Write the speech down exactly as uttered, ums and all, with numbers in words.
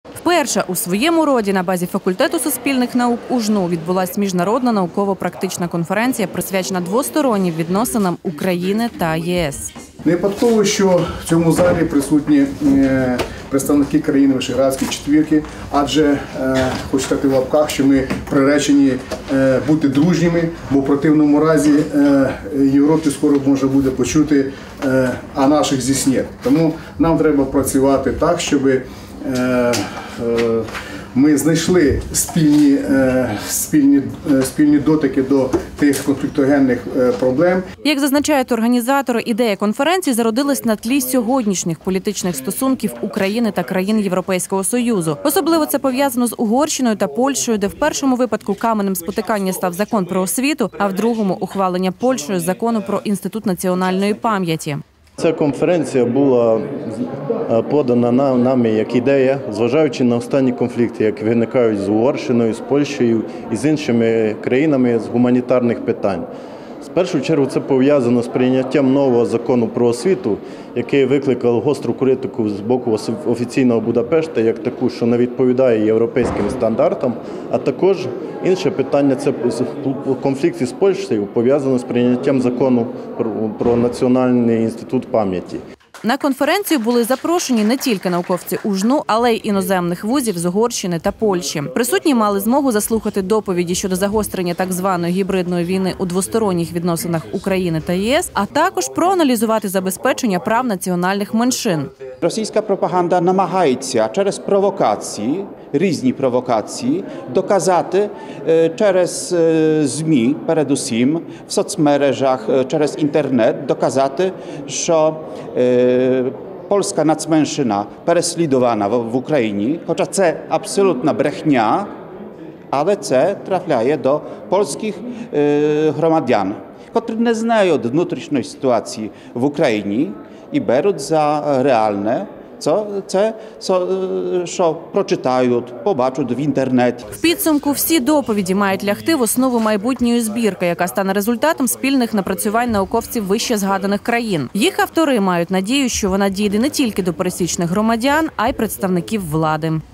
Вперше у своєму роді на базі факультету суспільних наук УЖНУ відбулася міжнародна науково-практична конференція, присвячена двостороннім відносинам України та ЄС. Не випадково, що в цьому залі присутні представники країни Вишеградської четвірки, адже, хочу сказати в лапках, що ми приречені бути дружніми, бо в противному разі Європі скоро може буде почути, а наших здесь нет. Тому нам треба працювати так, щоб ми знайшли спільні, спільні, спільні дотики до тих конфліктогенних проблем. Як зазначають організатори, ідея конференції зародилась на тлі сьогоднішніх політичних стосунків України та країн Європейського Союзу. Особливо це пов'язано з Угорщиною та Польщею, де в першому випадку каменем спотикання став закон про освіту, а в другому – ухвалення Польщею закону про Інститут національної пам'яті. Ця конференція була подана нами як ідея, зважаючи на останні конфлікти, які виникають з Угорщиною, з Польщею і з іншими країнами з гуманітарних питань. В першу чергу це пов'язано з прийняттям нового закону про освіту, який викликав гостру критику з боку офіційного Будапешта, як таку, що не відповідає європейським стандартам, а також інше питання – це конфлікт із Польщею, пов'язано з прийняттям закону про Національний інститут пам'яті. На конференцію були запрошені не тільки науковці УЖНУ, але й іноземних вузів з Угорщини та Польщі. Присутні мали змогу заслухати доповіді щодо загострення так званої гібридної війни у двосторонніх відносинах України та ЄС, а також проаналізувати забезпечення прав національних меншин. Російська пропаганда намагається через провокації, різні провокації, доказати через ЗМІ, передусім, в соцмережах, через інтернет, доказати, що польська нацменшина переслідувана в Україні, хоча це абсолютна брехня, але це трапляє до польських громадян, котрі не знають внутрішньої ситуації в Україні і беруть за реальне це, що прочитають, побачать в інтернеті. В підсумку всі доповіді мають лягти в основу майбутньої збірки, яка стане результатом спільних напрацювань науковців вище згаданих країн. Їх автори мають надію, що вона дійде не тільки до пересічних громадян, а й представників влади.